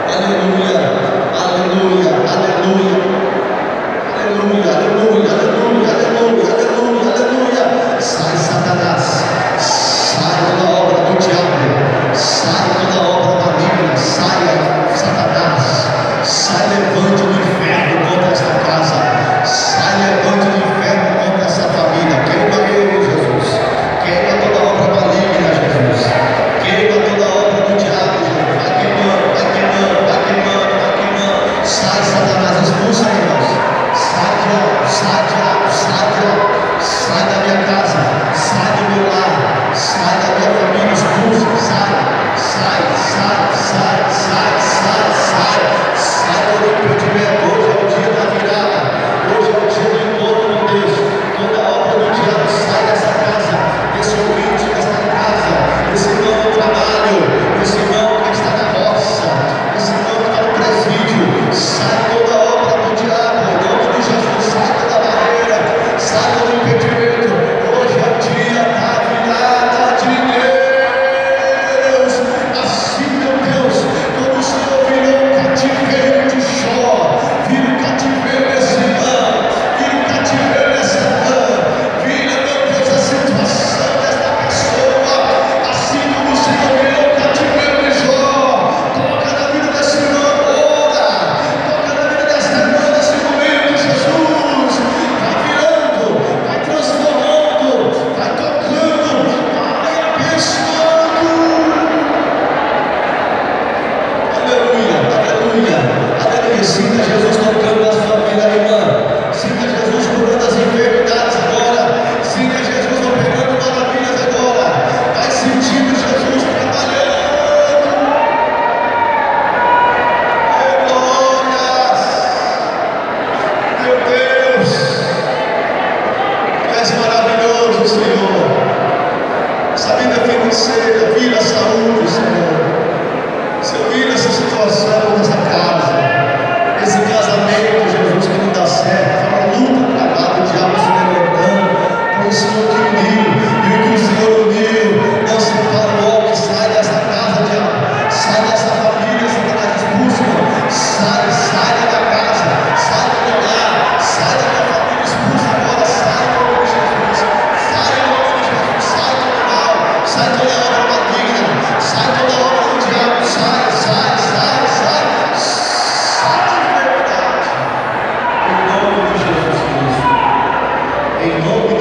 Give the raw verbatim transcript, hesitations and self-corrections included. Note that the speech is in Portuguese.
Aleluia, aleluia, aleluia, aleluia, aleluia, aleluia, aleluia, aleluia, aleluia. Sai, Satanás, sai toda obra do diabo, sai toda obra maligna, saia, Satanás, sai, levante do inferno contra esta casa, sai, levante do inferno contra essa família, queima eu, Jesus, queima toda obra maligna, Jesus, queima toda obra do diabo, Jesus, vai queimando, vai queimando, vai queimando, vai queimando, sai, Satanás, expulsa, irmãos, sai, diabo, sai, diabo, sai, diabo, sai da minha casa, sai do meu lar, sai da minha família, expulsa, sai, sai, sai, sai, sai, sai, sai, sai do impedimento. Hoje é o dia da virada, hoje é o dia do encontro com Deus. Toda obra do diabo sai dessa casa, desse ouvinte, desta casa, esse irmão no trabalho, esse irmão que está na roça, esse irmão que está no presídio, sai toda obra do diabo, em nome de Jesus, sai toda barreira, sai todo impedimento. Hoje é o dia da virada de Deus. Assim, meu Deus, como o Senhor virou o cativeiro de Jó, vira o cativeiro esse ano, vira o cativeiro essa ano, vira, meu Deus, a situação desta pessoa, assim como o Senhor virou o cativeiro de Jó. Toca na vida desse irmão agora, toca na vida desta irmã nesse momento, Jesus. Vai virando, vai transformando, vai tocando, vai abençoando. Aleluia, aleluia, aleluia. Sinta Jesus tocando na sua vida, irmã. Sinta Jesus curando as enfermidades agora. Sinta Jesus operando maravilhas agora. Vai sentindo Jesus trabalhando. Oh, glórias! Meu Deus, Tu és maravilhoso, Senhor. Essa vida financeira, vira a saúde, Senhor. Senhor, vira essa situação nessa casa, esse casamento, Jesus, que não dá certo, fala luta, trabalho, o diabo se levantando, foi o Senhor que uniu, e o que o Senhor uniu, não se para o homem, sai dessa casa, diabo, sai dessa família, Satanás, expulsa, sai, sai da minha casa, sai do meu lar, sai da minha família, expulsa agora, sai em nome de Jesus, sai em nome de Jesus, sai todo mal, sai toda obra maligna, sai toda obra do diabo, sai, sai, sai, sai, sai da enfermidade, em nome de Jesus Cristo, em nome